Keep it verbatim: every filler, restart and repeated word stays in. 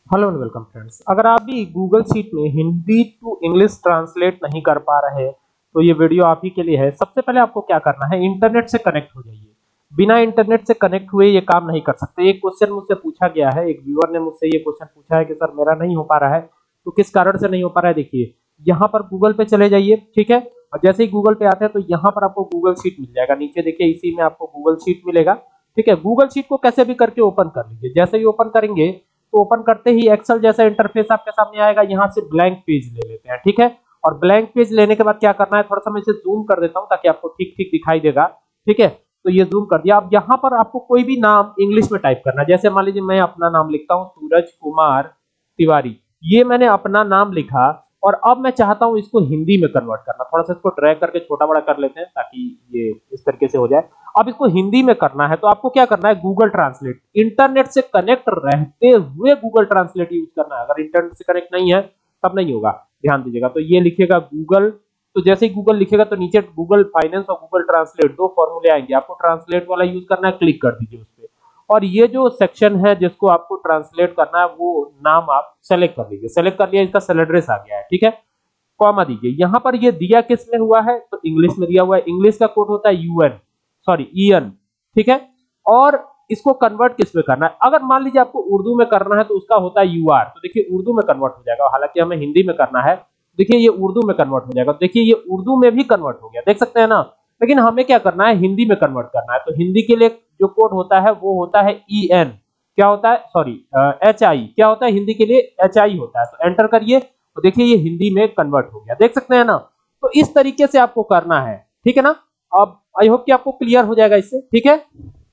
Hello and welcome friends. अगर आप भी गूगल शीट में हिंदी टू इंग्लिश ट्रांसलेट नहीं कर पा रहे तो ये वीडियो आप ही के लिए है। सबसे पहले आपको क्या करना है, इंटरनेट से कनेक्ट हो जाइए। बिना इंटरनेट से कनेक्ट हुए ये काम नहीं कर सकते। एक क्वेश्चन मुझसे पूछा गया है, एक व्यूअर ने मुझसे ये क्वेश्चन पूछा है कि सर मेरा नहीं हो पा रहा है, तो किस कारण से नहीं हो पा रहा है। देखिए यहाँ पर गूगल पे चले जाइए, ठीक है। और जैसे ही गूगल पे आते हैं तो यहाँ पर आपको गूगल शीट मिल जाएगा। नीचे देखिए इसी में आपको गूगल शीट मिलेगा, ठीक है। गूगल शीट को कैसे भी करके ओपन कर लीजिए। जैसे ही ओपन करेंगे तो ओपन करते ही एक्सेल जैसा इंटरफेस आपके सामने आएगा। यहाँ से ब्लैंक पेज ले लेते हैं, ठीक है। और ब्लैंक पेज लेने के बाद क्या करना है, थोड़ा सा मैं इसे जूम कर देता हूँ ताकि आपको ठीक ठीक दिखाई देगा, ठीक है। तो ये जूम कर दिया। अब यहाँ पर आपको कोई भी नाम इंग्लिश में टाइप करना है। जैसे मान लीजिए मैं अपना नाम लिखता हूँ सूरज कुमार तिवारी, ये मैंने अपना नाम लिखा और अब मैं चाहता हूं इसको हिंदी में कन्वर्ट करना। थोड़ा सा इसको ड्रैग करके छोटा बड़ा कर लेते हैं ताकि ये इस तरीके से हो जाए। अब इसको हिंदी में करना है तो आपको क्या करना है, गूगल ट्रांसलेट, इंटरनेट से कनेक्ट रहते हुए गूगल ट्रांसलेट यूज करना है। अगर इंटरनेट से कनेक्ट नहीं है तब नहीं होगा, ध्यान दीजिएगा। तो ये लिखेगा गूगल, तो जैसे ही गूगल लिखेगा तो नीचे गूगल फाइनेंस और गूगल ट्रांसलेट दो फॉर्मूले आएंगे। आपको ट्रांसलेट वाला यूज करना है, क्लिक कर दीजिए उस पर। और ये जो सेक्शन है जिसको आपको ट्रांसलेट करना है वो नाम आप सेलेक्ट कर लीजिए। सेलेक्ट कर लिया, इसका सेल एड्रेस आ गया है, ठीक है। कॉमा दीजिए। यहाँ पर ये दिया किस में हुआ है, तो इंग्लिश में दिया हुआ है। इंग्लिश का कोड होता है यूएन, सॉरी ईएन, ठीक है। और इसको कन्वर्ट किस में करना है, अगर मान लीजिए आपको उर्दू में करना है तो उसका होता है यूआर। तो देखिए उर्दू में कन्वर्ट हो जाएगा, हालांकि हमें हिंदी में करना है। देखिए ये उर्दू में कन्वर्ट हो जाएगा। देखिए ये उर्दू में भी कन्वर्ट हो गया, देख सकते हैं ना। लेकिन हमें क्या करना है, हिंदी में कन्वर्ट करना है। तो हिंदी के लिए जो कोड होता है वो होता है ई एन, क्या होता है, सॉरी एच आई, क्या होता है हिंदी के लिए एच आई होता है। तो एंटर करिए, तो देखिए ये हिंदी में कन्वर्ट हो गया, देख सकते हैं ना। तो इस तरीके से आपको करना है, ठीक है ना। अब आई होप कि आपको क्लियर हो जाएगा इससे, ठीक है।